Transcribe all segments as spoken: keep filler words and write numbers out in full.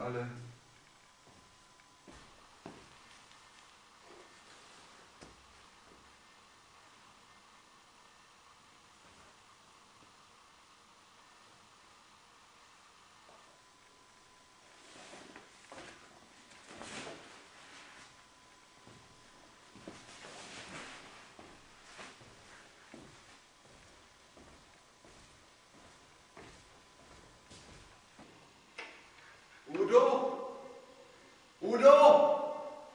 alle. Udo? Udo?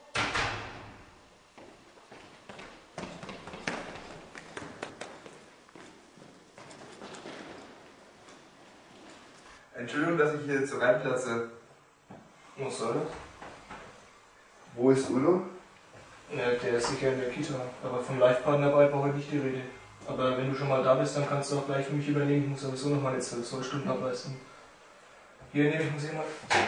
Entschuldigung, dass ich hier jetzt so reinplatze. Was soll das? Wo ist Udo? Ja, der ist sicher in der Kita, aber vom Live-Partner dabei war heute nicht die Rede. Aber wenn du schon mal da bist, dann kannst du auch gleich für mich übernehmen. Ich muss sowieso noch meine zwölf Stunden ableisten. Hier nehme ich, muss ich mal.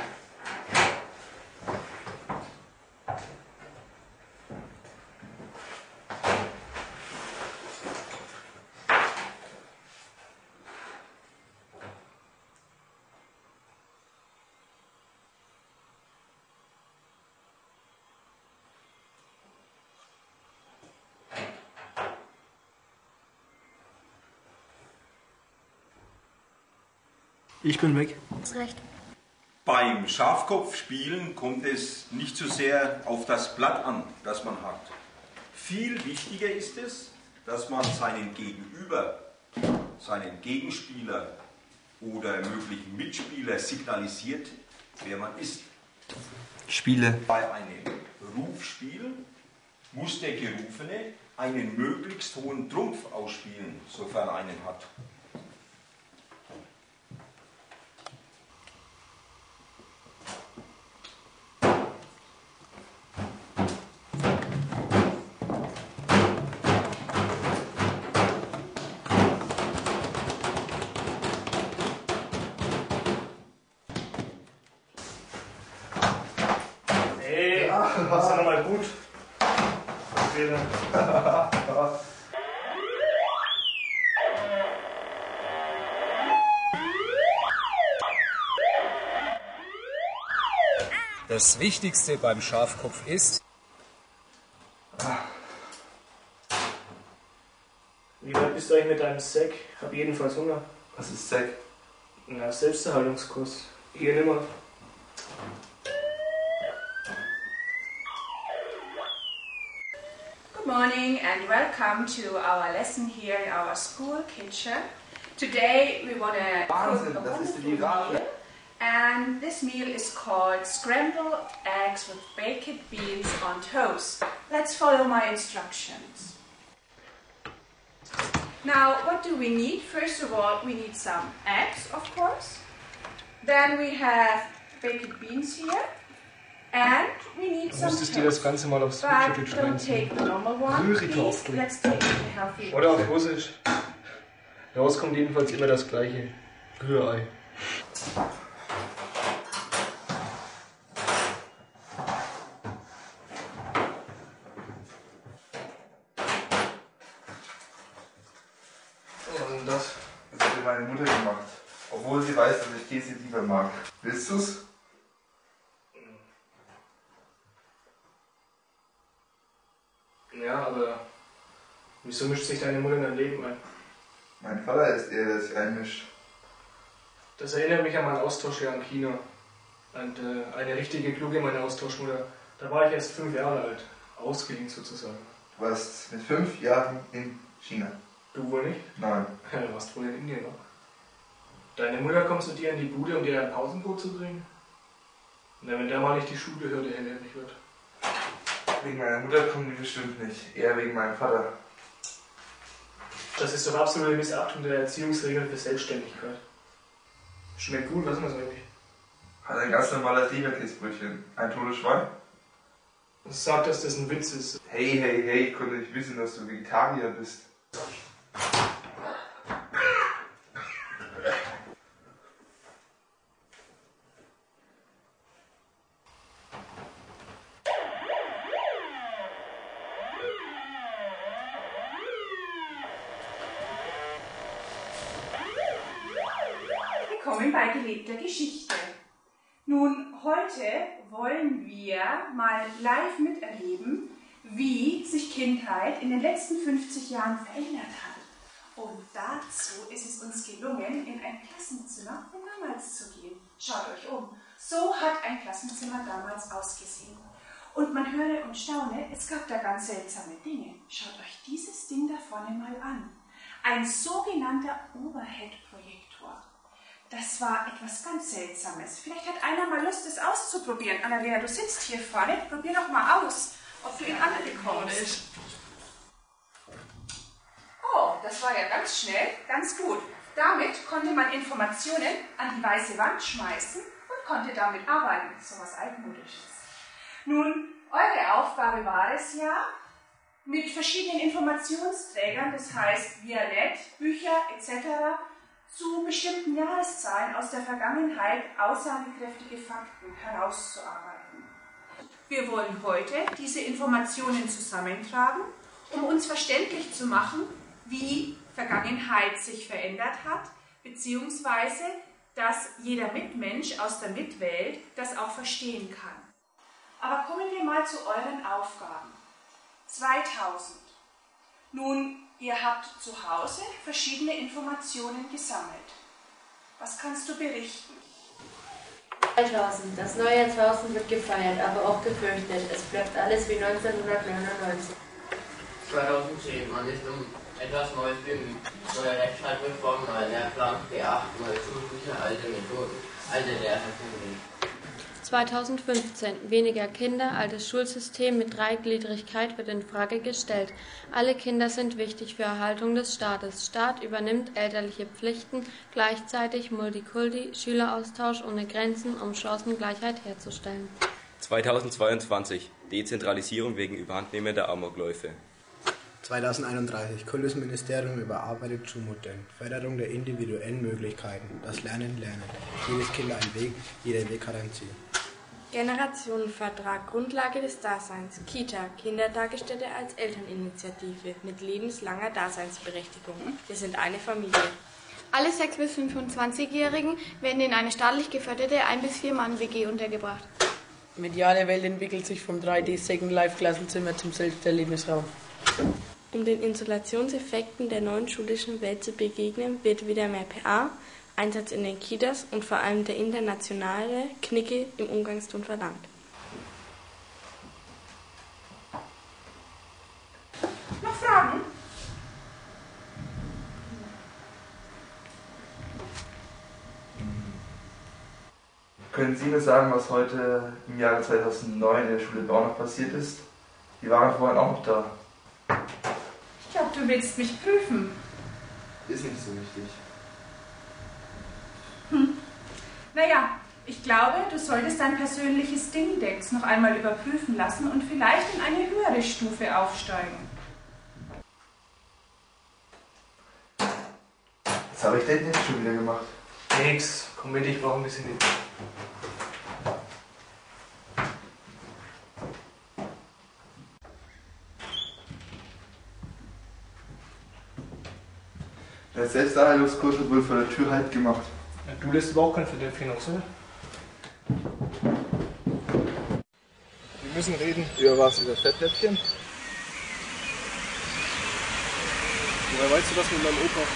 Ich bin weg. Hast recht. Beim Schafkopfspielen kommt es nicht so sehr auf das Blatt an, das man hat. Viel wichtiger ist es, dass man seinen Gegenüber, seinen Gegenspieler oder möglichen Mitspieler signalisiert, wer man ist. Spiele. Bei einem Rufspiel muss der Gerufene einen möglichst hohen Trumpf ausspielen, sofern er einen hat. Hey, ja. Das ist ja nochmal gut. Das Wichtigste beim Schafkopf ist... Wie weit bist du eigentlich mit deinem Sack? Ich hab jedenfalls Hunger. Was ist Sack? Na, Selbsterhaltungskurs. Hier nimmer. Good morning and welcome to our lesson here in our school kitchen. Today we want to Wahnsinn, cook a das ist wonderful die Rate. meal, and this meal is called scrambled eggs with baked beans on toast. Let's follow my instructions. Now, what do we need? First of all, we need some eggs, of course. Then we have baked beans here. And we need Du some musstest dir das toast. Ganze mal aufs But Bildschirm don't schreiben. take the normal one, please. Rühritorfel. Let's take the healthy Oder auf Russisch. Raus kommt jedenfalls immer das gleiche. Rührei. Was ist denn das? Das hat mir meine Mutter gemacht. Obwohl sie weiß, dass ich Käse lieber mag. Willst du's? Ja, aber wieso mischt sich deine Mutter in dein Leben ein? Mein Vater ist der, der sich einmischt. Das erinnert mich an meinen Austauschjahr in China. Und äh, eine richtige kluge meine Austauschmutter. Da war ich erst fünf Jahre alt. Ausgeliehen sozusagen. Du warst mit fünf Jahren in China. Du wohl nicht? Nein. Ja, du warst wohl in Indien noch. Deine Mutter kommt zu dir in die Bude, um dir ein Pausenbrot zu bringen? Na, wenn der mal nicht die Schulbehörde hellhörig wird. Wegen meiner Mutter kommen die bestimmt nicht. Eher wegen meinem Vater. Das ist doch absolute Missachtung der Erziehungsregeln für Selbstständigkeit. Schmeckt gut, was ist das eigentlich? Hat ein ganz normales Leberkäsebrötchen. Ein totes Schwein? Sag, dass das ein Witz ist. Hey, hey, hey, ich konnte nicht wissen, dass du Vegetarier bist. Willkommen bei gelebter Geschichte. Nun, heute Heute wollen wir mal live miterleben, wie sich Kindheit in den letzten fünfzig Jahren verändert hat. Und dazu ist es uns gelungen, in ein Klassenzimmer von damals zu gehen. Schaut euch um. So hat ein Klassenzimmer damals ausgesehen. Und man höre und staune, es gab da ganz seltsame Dinge. Schaut euch dieses Ding da vorne mal an. Ein sogenannter Overhead-Projektor. Das war etwas ganz Seltsames. Vielleicht hat einer mal Lust, es auszuprobieren. Annalena, du sitzt hier vorne. Probier doch mal aus, ob du ihn anbekommst. Oh, das war ja ganz schnell, ganz gut. Damit konnte man Informationen an die weiße Wand schmeißen und konnte damit arbeiten. So was Altmodisches. Nun, eure Aufgabe war es ja, mit verschiedenen Informationsträgern, das heißt via Net, Bücher et cetera, zu bestimmten Jahreszahlen aus der Vergangenheit aussagekräftige Fakten herauszuarbeiten. Wir wollen heute diese Informationen zusammentragen, um uns verständlich zu machen, wie Vergangenheit sich verändert hat, beziehungsweise dass jeder Mitmensch aus der Mitwelt das auch verstehen kann. Aber kommen wir mal zu euren Aufgaben. zweitausend. Nun, ihr habt zu Hause verschiedene Informationen gesammelt. Was kannst du berichten? zweitausend. Das neue Jahr zweitausend wird gefeiert, aber auch gefürchtet. Es bleibt alles wie neunzehnhundertneunundneunzig. zweitausendzehn. Man ist um etwas Neues bemüht. Neue Rechtschreibreform, neuer Lehrplan, B acht, neue Schulbücher, alte Methoden, alte Lehrertheorien. zweitausendfünfzehn. Weniger Kinder, altes Schulsystem mit Dreigliedrigkeit wird in Frage gestellt. Alle Kinder sind wichtig für Erhaltung des Staates. Staat übernimmt elterliche Pflichten, gleichzeitig Multikulti, Schüleraustausch ohne Grenzen, um Chancengleichheit herzustellen. zweitausendzweiundzwanzig. Dezentralisierung wegen überhandnehmender Amokläufe. zweitausendeinunddreißig. Kultusministerium überarbeitet Schulmodell. Förderung der individuellen Möglichkeiten. Das Lernen lernen. Jedes Kind ein Weg, jeder Weg hat ein Ziel. Generationenvertrag, Grundlage des Daseins. Kita, Kindertagesstätte als Elterninitiative mit lebenslanger Daseinsberechtigung. Wir sind eine Familie. Alle sechs- bis fünfundzwanzigjährigen werden in eine staatlich geförderte ein- bis vier Mann-W G untergebracht. Mediale Welt entwickelt sich vom drei D Second Life Klassenzimmer zum Selbsterlebnisraum. Um den Installationseffekten der neuen schulischen Welt zu begegnen, wird wieder mehr P A, Einsatz in den Kitas und vor allem der internationale Knicke im Umgangston verlangt. Noch Fragen? Können Sie mir sagen, was heute im Jahre zweitausendneun in der Schule Braunach passiert ist? Die waren vorhin auch noch da. Ich glaube, du willst mich prüfen. Ist nicht so wichtig. Hm. Naja, ich glaube, du solltest dein persönliches Dingdex noch einmal überprüfen lassen und vielleicht in eine höhere Stufe aufsteigen. Was habe ich denn jetzt schon wieder gemacht? Nix. Komm mit, ich brauche ein bisschen Hilfe. Der Selbsterhaltungskurs wird wohl vor der Tür Halt gemacht. Ja, du lässt überhaupt kein Verdämpfchen aus, oder? Wir müssen reden. Über was? Über Fettnäpfchen? Woher weißt du das mit meinem Opa?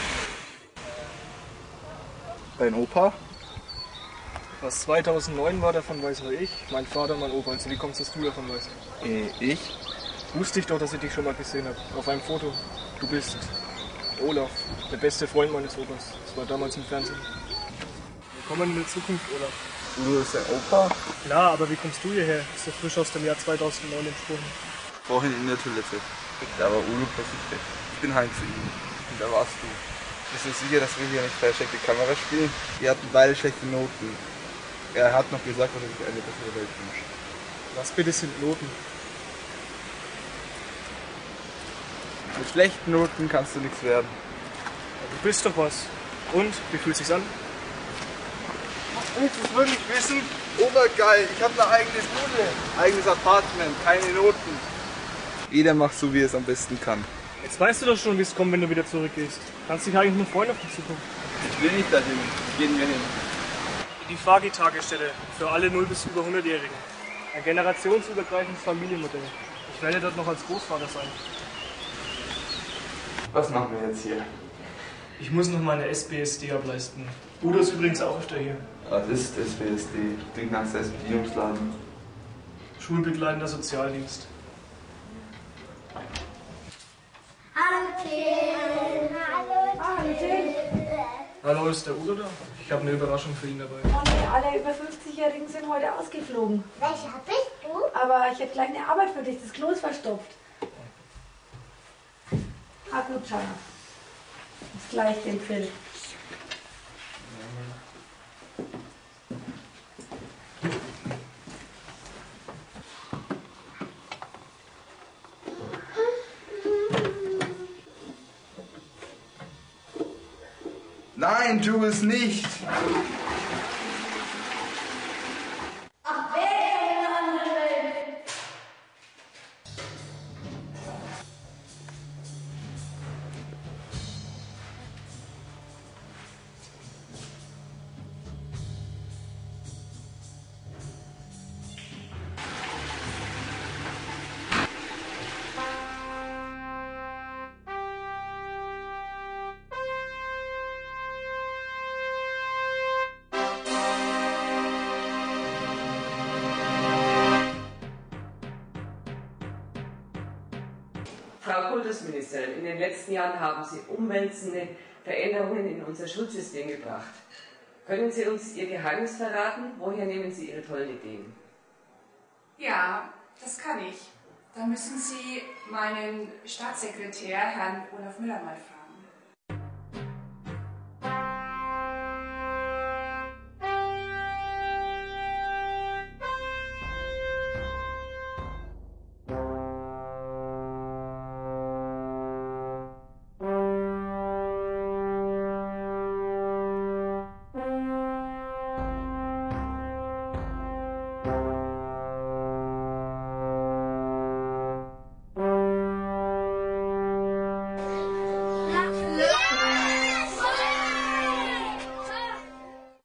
Dein Opa? Was zweitausendneun war, davon weiß nur ich, mein Vater und mein Opa. Also wie kommst du, dass du davon weißt? Äh, ich? Wusste ich doch, dass ich dich schon mal gesehen habe. Auf einem Foto. Du bist Olaf, der beste Freund meines Opas. Das war damals im Fernsehen. Willkommen in der Zukunft, Olaf. Du bist der Opa? Klar, aber wie kommst du hierher? Ist doch frisch aus dem Jahr zweitausendneun entsprungen. Vorhin in der Toilette. Da war Udo plötzlich weg. Ich bin heim zu ihm. Und da warst du. Bist du sicher, dass wir hier nicht versteckte Kamera spielen? Wir hatten beide schlechte Noten. Er hat noch gesagt, dass er sich eine bessere Welt wünscht. Was bitte sind Noten? Mit schlechten Noten kannst du nichts werden. Du bist doch was. Und? Wie fühlt sich's an? Willst du es wirklich wissen? Obergeil, ich habe eine eigene Bude, eigenes Apartment, keine Noten. Jeder macht so, wie er es am besten kann. Jetzt weißt du doch schon, wie es kommt, wenn du wieder zurückgehst. Kannst dich eigentlich nur freuen auf die Zukunft. Ich will nicht dahin, gehen wir hin. Die Fagi-Tagesstätte für alle null bis über hundertjährigen. Ein generationsübergreifendes Familienmodell. Ich werde dort noch als Großvater sein. Was machen wir jetzt hier? Ich muss noch meine S B S D ableisten. Udo ist übrigens auch öfter hier. Was ist S B S D? Klingt nach Selbstbedienungsladen. Schulbegleitender Sozialdienst. Hallo Tim. Hallo. Hallo Tim. Hallo, ist der Udo da? Ich habe eine Überraschung für ihn dabei. Oh nee, alle über fünfzigjährigen sind heute ausgeflogen. Welcher bist du? Aber ich hätte gleich eine Arbeit für dich, das Klo ist verstopft. Ah gut, schau. Ist gleich den Phil. Nein, tu es nicht! Ach, wer ist eine andere Welt? Frau Kultusministerin, in den letzten Jahren haben Sie umwälzende Veränderungen in unser Schulsystem gebracht. Können Sie uns Ihr Geheimnis verraten? Woher nehmen Sie Ihre tollen Ideen? Ja, das kann ich. Da müssen Sie meinen Staatssekretär, Herrn Olaf Müller, mal fragen.